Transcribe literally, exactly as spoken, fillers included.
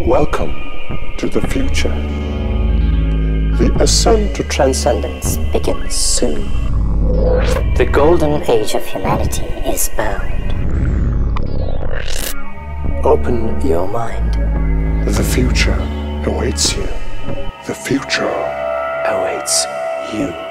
Welcome to the future. The ascent to transcendence begins soon. The golden age of humanity is bound. Open your mind. The future awaits you. The future awaits you.